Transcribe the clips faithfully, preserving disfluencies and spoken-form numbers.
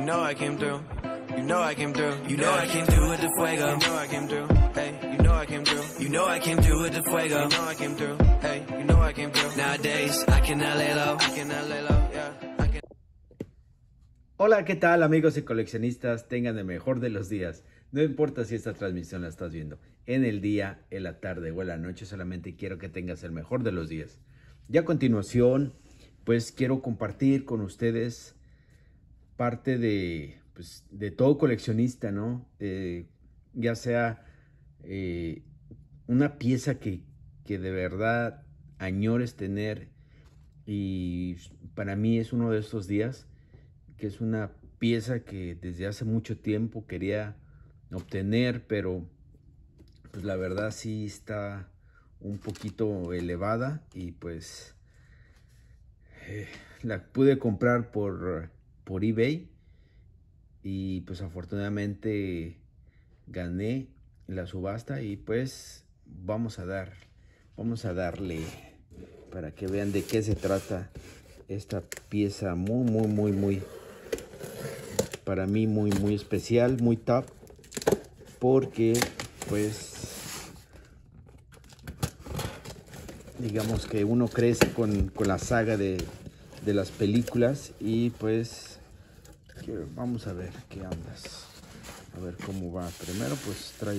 know I came through. You know I came through. You know I came through with the fuego. You know I came through. Hey, you know I came through. You know I came through with the fuego. You know I came through. Hey, you know I came through. Nowadays I cannot lay low. I cannot lay low. Yeah. I can... Hola, ¿qué tal amigos y coleccionistas? Tengan el mejor de los días. No importa si esta transmisión la estás viendo en el día, en la tarde o en la noche, solamente quiero que tengas el mejor de los días. Y a continuación, pues quiero compartir con ustedes parte de, pues, de todo coleccionista, ¿no? Eh, ya sea eh, una pieza que, que de verdad añores tener, y para mí es uno de estos días, que es una pieza que desde hace mucho tiempo quería obtener, pero pues la verdad sí está un poquito elevada y pues eh, la pude comprar por, por eBay y pues afortunadamente gané la subasta y pues vamos a dar, vamos a darle para que vean de qué se trata esta pieza muy, muy, muy, muy, para mí muy, muy especial, muy top, porque pues digamos que uno crece con, con la saga de, de las películas y pues vamos a ver qué andas, a ver cómo va. Primero pues trae,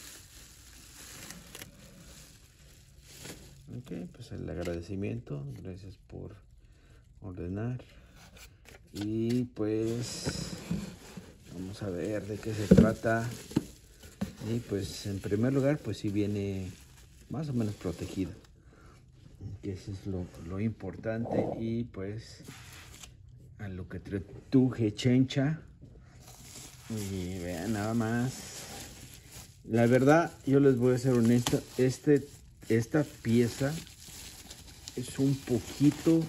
ok, pues el agradecimiento, gracias por ordenar y pues vamos a ver de qué se trata. Y pues en primer lugar pues sí viene más o menos protegido, que eso es lo, lo importante. Y pues a lo que truje chencha, y vean nada más, la verdad yo les voy a ser honesto, este esta pieza es un poquito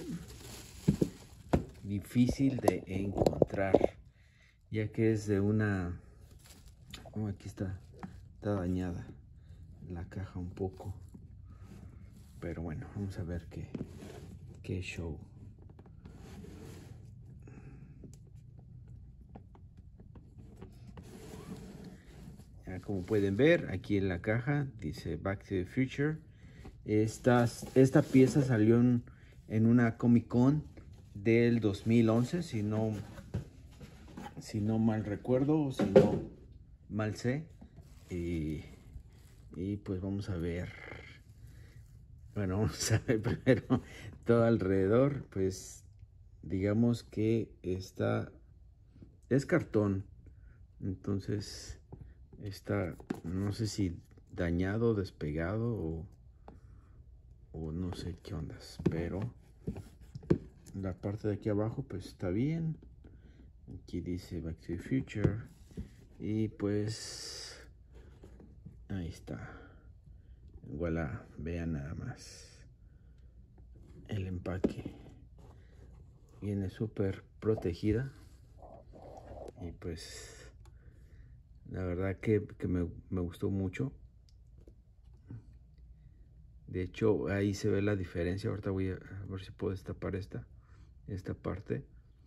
difícil de encontrar, ya que es de una, oh, aquí está, está dañada la caja un poco, pero bueno, vamos a ver qué, qué show. Ya, como pueden ver aquí en la caja dice Back to the Future. Estas, esta pieza salió en, en una Comic Con del dos mil once, si no, si no mal recuerdo, o si no mal sé. Y, y pues vamos a ver. Bueno, vamos a ver primero todo alrededor. Pues digamos que esta es cartón, entonces está, no sé si dañado, despegado o, o no sé qué ondas, pero la parte de aquí abajo pues está bien. Aquí dice Back to the Future y pues ahí está. Voilà, vean nada más el empaque, viene súper protegida y pues la verdad que, que me, me gustó mucho. De hecho ahí se ve la diferencia. Ahorita voy a, a ver si puedo destapar esta esta parte,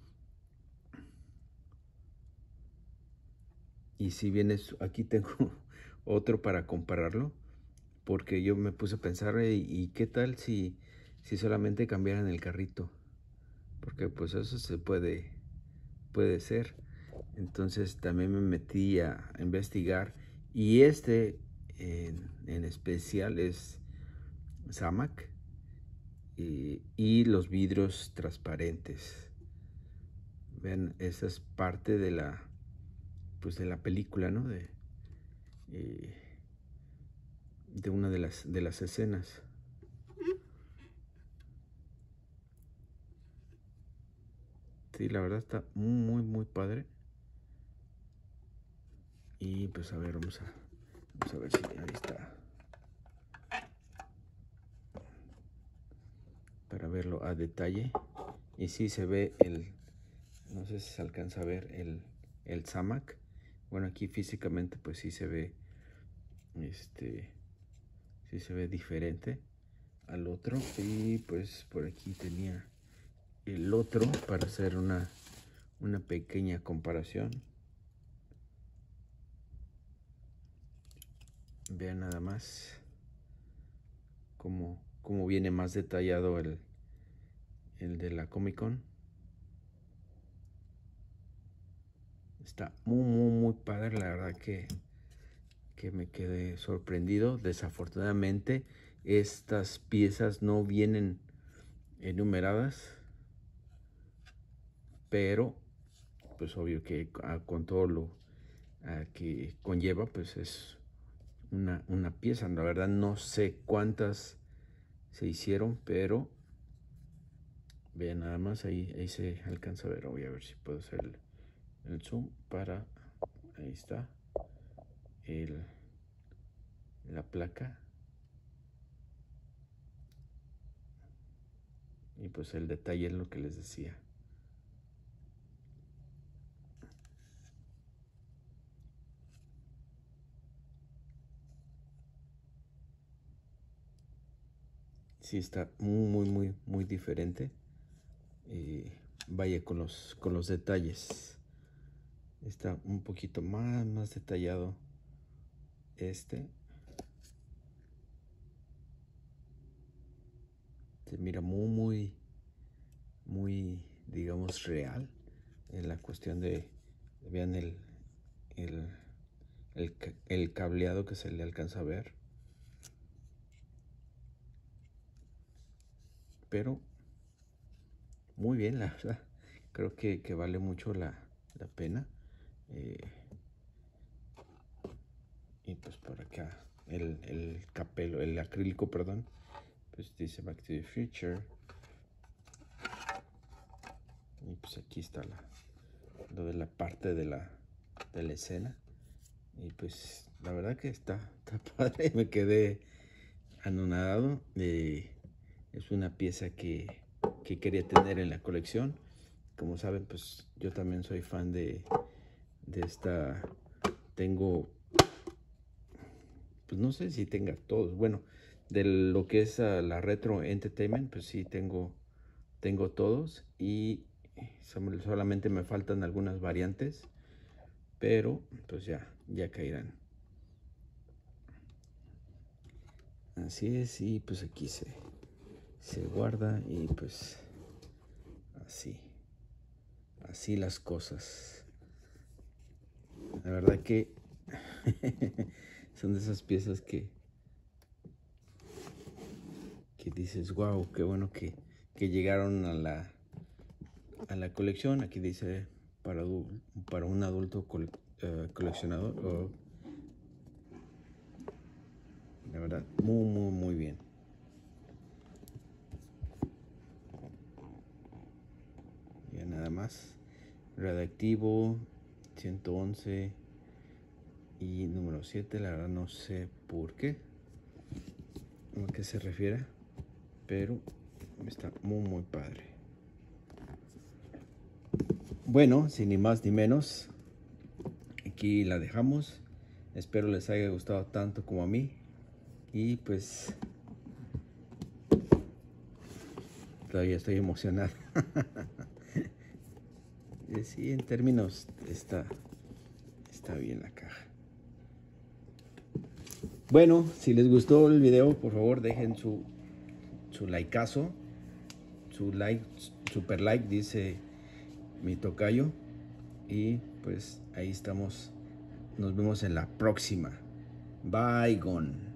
y si vienes aquí tengo otro para compararlo, porque yo me puse a pensar, y, y qué tal si si solamente cambiaran el carrito, porque pues eso se puede puede ser. Entonces también me metí a investigar, y este en, en especial es Zamak, y, y los vidrios transparentes. Ven, esa es parte de la, pues de la película, ¿no? De, eh, de una de las de las escenas. Sí, la verdad está muy muy padre. Y pues a ver, vamos a vamos a ver si ahí está, para verlo a detalle. Y sí se ve el, no sé si se alcanza a ver el el Zamak. Bueno, aquí físicamente pues sí se ve, este, sí se ve diferente al otro. Y pues por aquí tenía el otro para hacer una una pequeña comparación. Vean nada más cómo, cómo viene más detallado el, el de la Comic Con. Está muy, muy, muy padre. La verdad que, que me quedé sorprendido. Desafortunadamente, estas piezas no vienen enumeradas. Pero, pues obvio que con todo lo uh, que conlleva, pues es una, una pieza. La verdad no sé cuántas se hicieron, pero vean nada más, ahí, ahí se alcanza a ver. Voy a ver si puedo hacer el, el zoom para, ahí está, el, la placa. Y pues el detalle es lo que les decía. Sí, está muy, muy, muy, muy diferente. Eh, vaya con los, con los detalles. Está un poquito más, más detallado este. Se mira muy, muy, muy, digamos, real en la cuestión de, vean el, el, el, el cableado que se le alcanza a ver. Pero muy bien, la verdad. Creo que, que vale mucho la, la pena. Eh, y pues por acá el, el capelo, el acrílico, perdón, pues dice Back to the Future. Y pues aquí está la, lo de la parte de la, de la escena. Y pues la verdad que está, está padre. Me quedé anonadado. Eh, es una pieza que, que quería tener en la colección. Como saben, pues yo también soy fan de, de esta. Tengo, pues no sé si tenga todos. Bueno, de lo que es uh, la Retro Entertainment, pues sí tengo, tengo todos. Y solamente me faltan algunas variantes. Pero pues ya, ya caerán. Así es, y pues aquí se, se guarda y pues así, así las cosas. La verdad que son de esas piezas que, que dices, wow, qué bueno que, que llegaron a la, a la colección. Aquí dice para, para un adulto cole, uh, coleccionador. Uh, la verdad, muy, muy, muy bien. Ya nada más. Radioactivo, ciento once y número siete. La verdad no sé por qué, a qué se refiere, pero está muy, muy padre. Bueno, sin ni más ni menos, aquí la dejamos. Espero les haya gustado tanto como a mí. Y pues todavía estoy emocionado. Sí, en términos está, está bien la caja. Bueno, si les gustó el video, por favor dejen su, su likeazo. Su like, super like, dice mi tocayo. Y pues ahí estamos. Nos vemos en la próxima. Bye, gone.